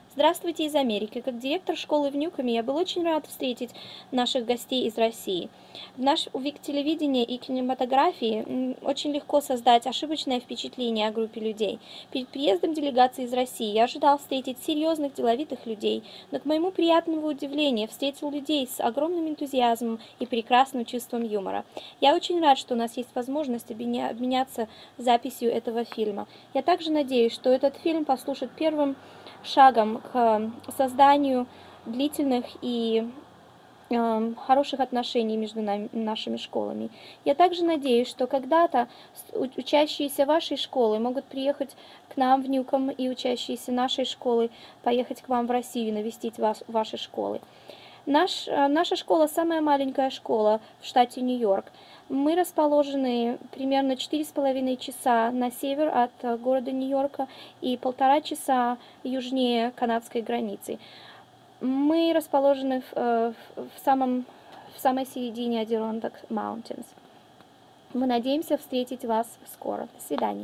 Здравствуйте из Америки. Как директор школы в Ньюкоме я был очень рад встретить наших гостей из России. В наш век телевидения и кинематографии очень легко создать ошибочное впечатление о группе людей. Перед приездом делегации из России я ожидал встретить серьезных, деловитых людей, но, к моему приятному удивлению, встретил людей с огромным энтузиазмом и прекрасным чувством юмора. Я очень рад, что у нас есть возможность обменяться записью этого фильма. Я также надеюсь, что этот фильм послужит первым шагом к созданию длительных и хороших отношений между нашими школами. Я также надеюсь, что когда-то учащиеся вашей школы могут приехать к нам в Ньюком и учащиеся нашей школы поехать к вам в Россию и навестить ваши школы. Наша школа самая маленькая школа в штате Нью-Йорк. Мы расположены примерно 4,5 часа на север от города Нью-Йорка и 1,5 часа южнее канадской границы. Мы расположены в самой середине Adirondack Mountains. Мы надеемся встретить вас скоро. До свидания.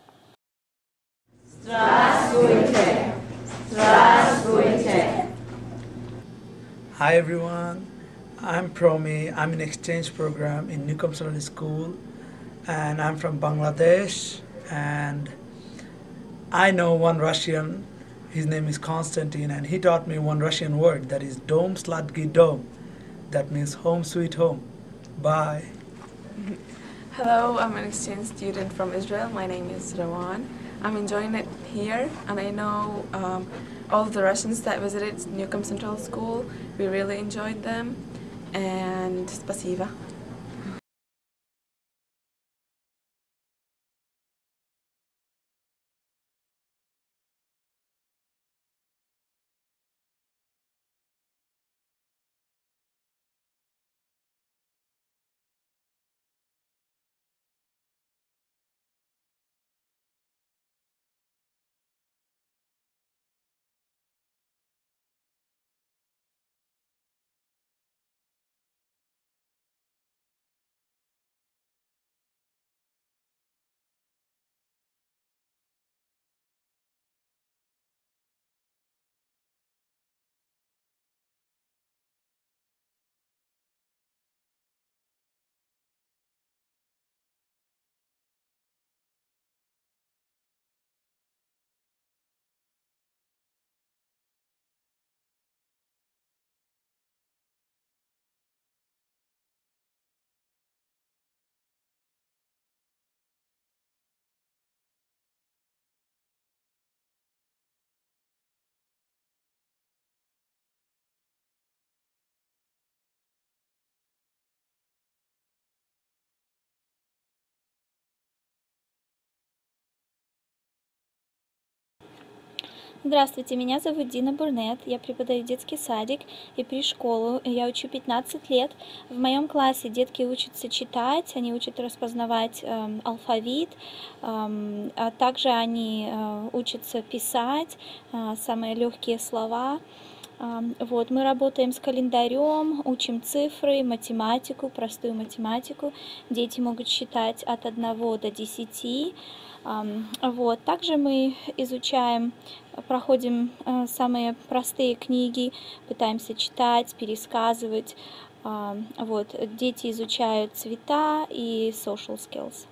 Здравствуйте! Здравствуйте! Hi everyone, I'm Promi. I'm in exchange program in Newcomb Secondary School and I'm from Bangladesh and I know one Russian, his name is Konstantin, and he taught me one Russian word that is Dom Sladki Dom. That means home sweet home. Bye. Hello, I'm an exchange student from Israel. My name is Rawan. I'm enjoying it here, and I know all the Russians that visited Newcomb Central School. We really enjoyed them, and спасибо. Здравствуйте, меня зовут Дина Бурнет, я преподаю детский садик и пришколу, я учу 15 лет. В моем классе детки учатся читать, они учат распознавать алфавит, а также они учатся писать самые легкие слова. Вот, мы работаем с календарем, учим цифры, математику, простую математику. Дети могут считать от 1 до 10. Вот. Также мы проходим самые простые книги, пытаемся читать, пересказывать. Вот. Дети изучают цвета и social skills.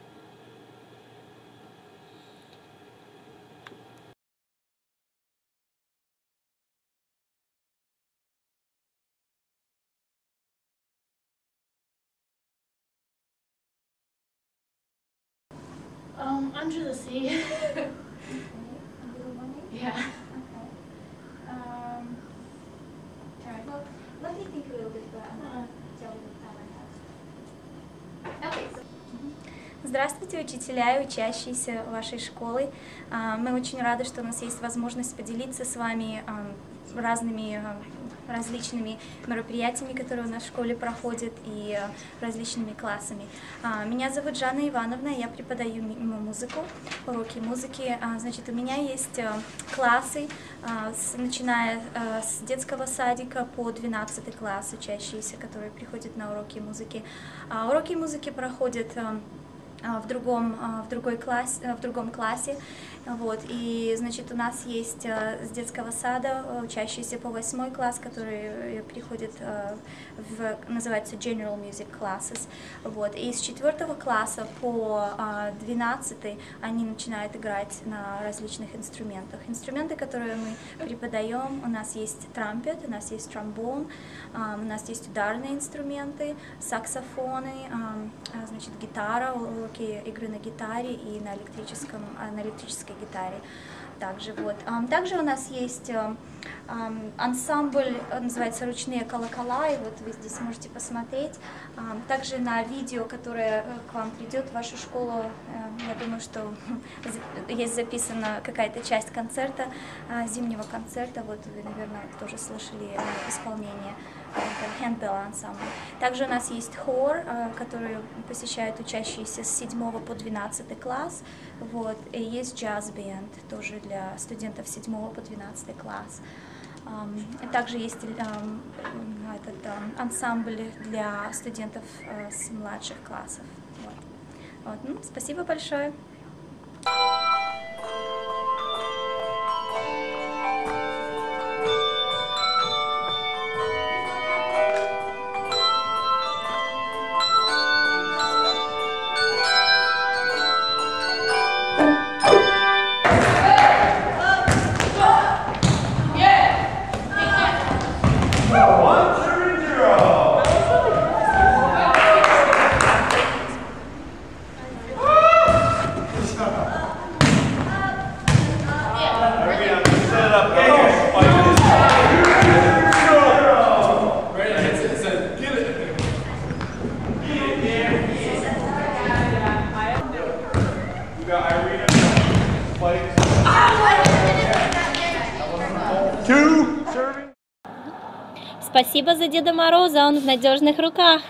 Under the sea. Yeah. Alright. Well, let me think a little bit about tell you what I have. Okay. Здравствуйте, учителя и учащиеся вашей школы. Мы очень рады, что у нас есть возможность поделиться с вами различными мероприятиями, которые у нас в школе проходят, и различными классами. Меня зовут Жанна Ивановна, я преподаю музыку, уроки музыки. Значит, у меня есть классы, начиная с детского садика по 12 класс, учащиеся, которые приходят на уроки музыки. Уроки музыки проходят в другом классе, вот, и, значит, у нас есть с детского сада учащиеся по 8 класс, которые приходят называется General Music Classes, вот, и с 4 класса по 12 они начинают играть на различных инструментах. Инструменты, которые мы преподаем, у нас есть трампет, у нас есть тромбон, у нас есть ударные инструменты, саксофоны, значит, гитара, уроки игры на гитаре и на электрической гитаре. Также, вот. Также у нас есть ансамбль, называется «Ручные колокола», и вот вы здесь можете посмотреть. Также на видео, которое к вам придет в вашу школу, я думаю, что есть записана какая-то часть концерта, зимнего концерта, вот вы, наверное, тоже слышали исполнение handbell ансамбль. Также у нас есть хор, который посещают учащиеся с 7 по 12 класс, вот, и есть джаз-бенд, тоже для студентов с 7 по 12 класс. Также есть ансамбль для студентов с младших классов. Вот. Ну, спасибо большое. Спасибо за Деда Мороза, он в надежных руках.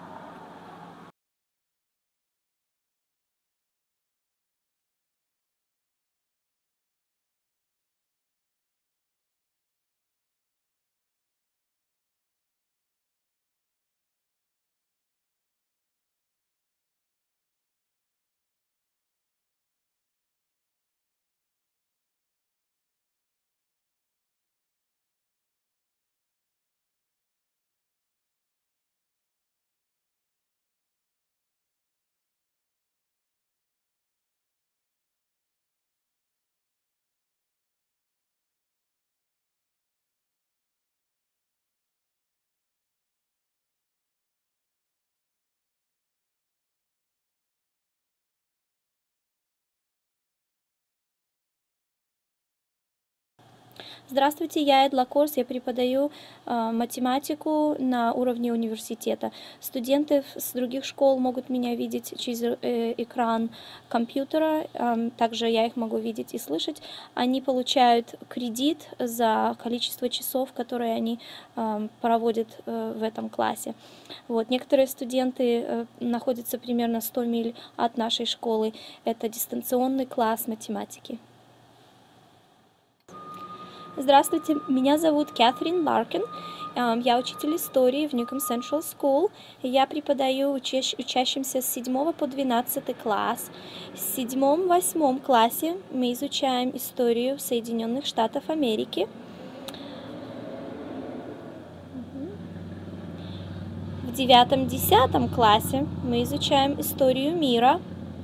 Здравствуйте, я Эдла Корс, я преподаю математику на уровне университета. Студенты с других школ могут меня видеть через экран компьютера, также я их могу видеть и слышать. Они получают кредит за количество часов, которые они проводят в этом классе. Вот. Некоторые студенты находятся примерно 100 миль от нашей школы. Это дистанционный класс математики. Здравствуйте, меня зовут Кэтрин Ларкин, я учитель истории в Newcomb Central School, я преподаю учащимся с 7 по 12 класс. В 7-8 классе мы изучаем историю Соединенных Штатов Америки. В 9-10 классе мы изучаем историю мира.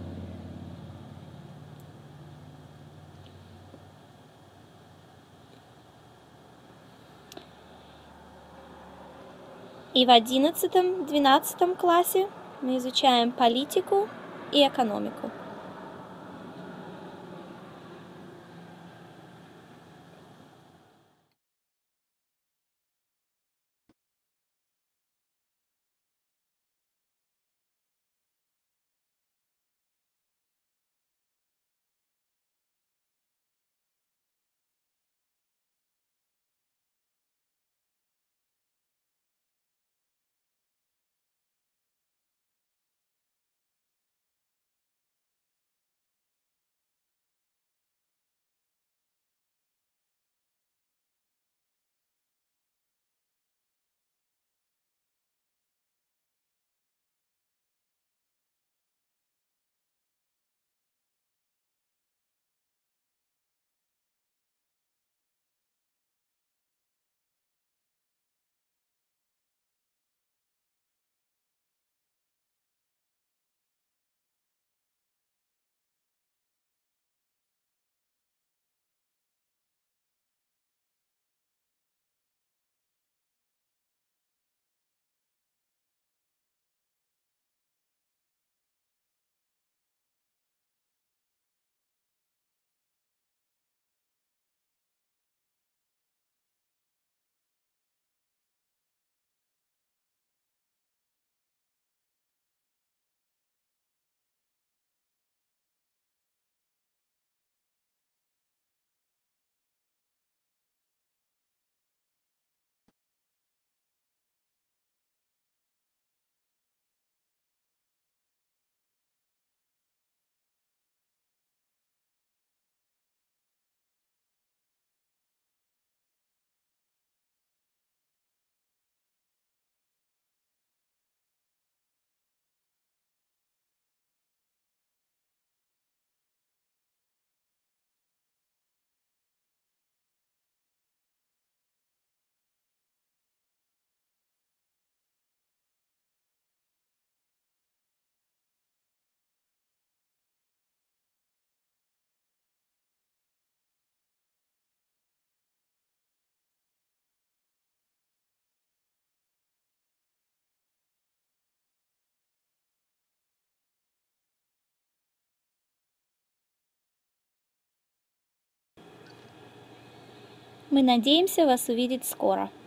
И в 11-12 классе мы изучаем политику и экономику. Мы надеемся вас увидеть скоро.